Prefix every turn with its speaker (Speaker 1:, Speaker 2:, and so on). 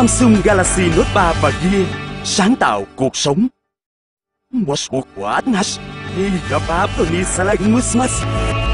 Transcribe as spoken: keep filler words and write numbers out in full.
Speaker 1: Samsung Galaxy Note ba và Gear, sáng tạo cuộc sống. Một cuộc quả nas, đi gặp Apple Salamus.